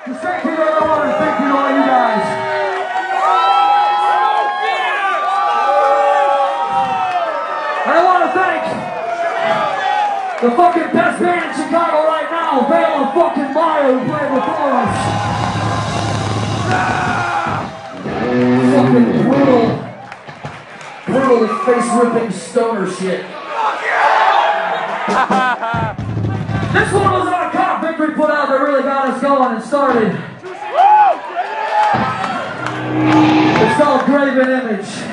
Just thank you everyone and thank you to all you guys. And I want to thank the fucking best band in Chicago right now, Vale and fucking Maya, who played before us. Fucking brutal face-ripping stoner shit. This one was on a cop Victory put out that really got us going and started. It's called Graven Image.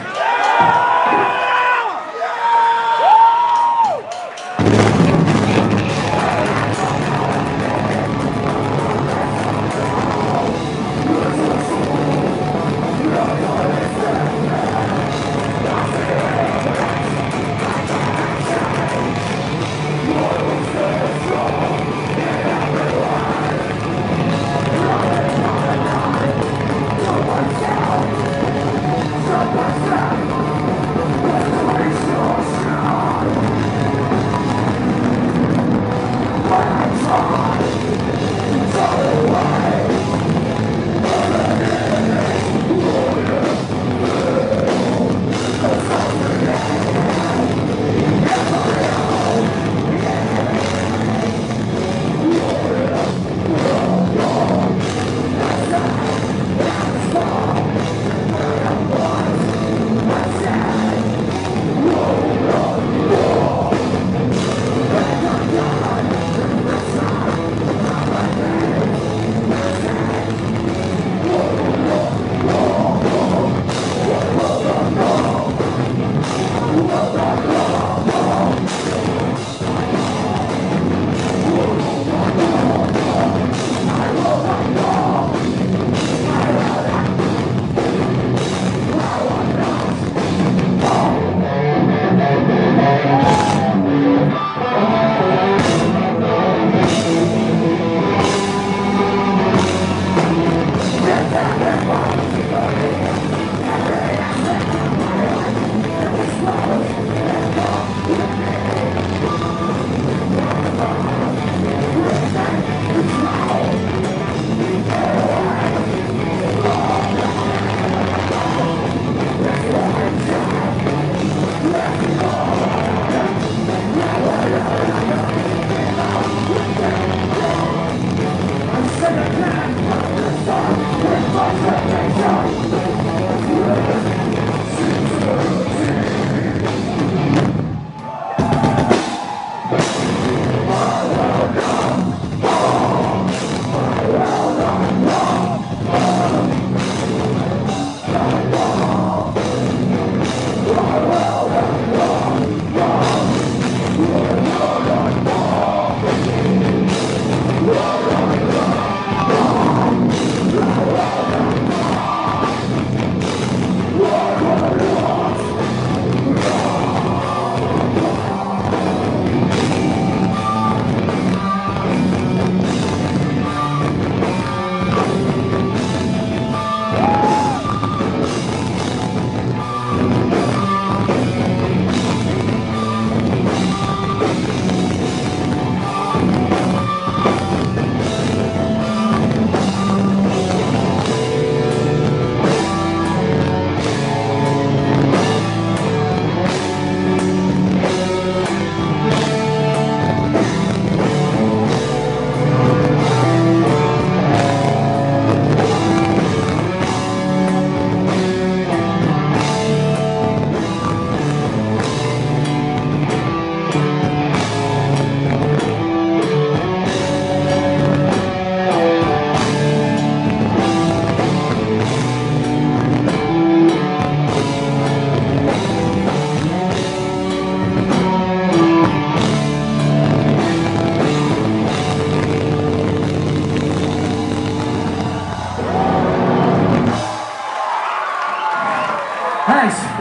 Thanks.